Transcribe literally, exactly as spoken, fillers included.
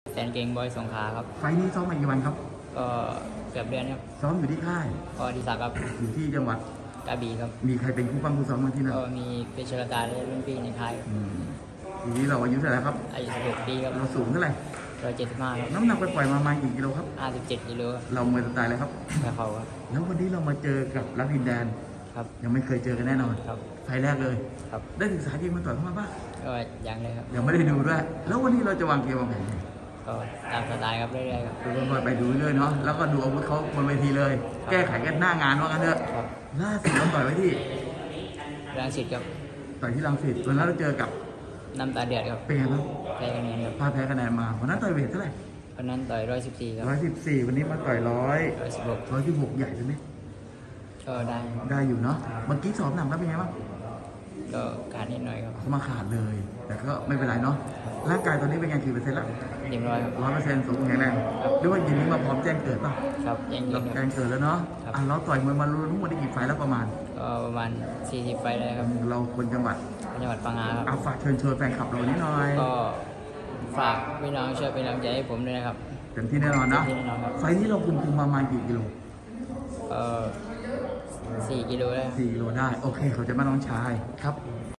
แสนเก่งบอยสงขลาครับไฟล์นี้ซ้อมมากี่วันครับก็เกือบเดือนครับซ้อมอยู่ที่ค่ายก็ดีสักครับอยู่ที่จังหวัดกระบี่ครับมีใครเป็นคู่ปั้มคู่ซ้อมมาที่นั่นก็มีเพชรการและรุ่นพี่ในค่ายทีนี้เราอายุเท่าไหร่ครับอายุสิบหกปีครับเราสูงเท่าไหร่ร้อยเจ็ดสิบห้าครับน้ำหนักไปปล่อยมาประมาณกี่กิโลครับห้าสิบเจ็ดกิโลเราเมื่อสไตล์เลยครับแค่เขาครับแล้ววันนี้เรามาเจอกับรักดินแดนครับยังไม่เคยเจอกันแน่นอนครับไฟแรกเลยครับได้ศึกษาเกมมาต่อยเข้ามาบ้างก็ยังเลยครับยังไม่ได้ดูด้วยแล้ววันนี้เราจะวางเกมวางแผนก็ตามสไตล์ครับเรื่อยๆครับดูไปดูเรื่อยเนาะแล้วก็ดูอาวุธเขาบนเวทีเลยแก้ไขกันหน้างานว่ากันเถอะล่าสุดเราต่อยไว้ที่รังสิตครับต่อยที่รังสิตวันนั้นเราเจอกับน้ำตาเดือดครับเป็นไงบ้างแพ้คะแนนครับพาแพ้คะแนนมาวันนั้นต่อยเวทเท่าไหร่วันนั้นต่อยร้อยสิบสี่ครับร้อยสิบสี่วันนี้มาต่อยร้อยร้อยสิบหกร้อยสิบหกใหญ่เลยไหมก็ได้ได้อยู่เนาะเมื่อกี้สอบหนักแล้วเป็นไงบ้างก็ขาดนิดหน่อยครับเขามาขาดเลยแต่ก็ไม่เป็นไรเนาะร่างกายตอนนี้เป็นไงกี่เปอร์เซ็นต์แล้วเต็มร้อยครับร้อยเปอร์เซ็นต์สมบูรณ์แข็งแรงหรือว่ายินดีมาพร้อมแจ้งเกิดป่ะครับยังยิงแจ้งเกิดแล้วเนาะอ่ะเราต่อยมวยมารู้ทั้งหมดได้กี่ไฟแล้วประมาณก็ประมาณสี่สิบไฟได้ครับเราคนจังหวัดจังหวัดพังงาครับเอาฝากเชิญชวนแฟนคลับเรานิดหน่อยก็ฝากพี่น้องช่วยเป็นกำลังใจให้ผมด้วยนะครับเต็มที่แน่นอนนะไฟนี้เราคุมคุมประมาณกี่กิโลเออสี่กิโลได้สี่กิโลได้โอเคเขาจะมาน้องชายครับ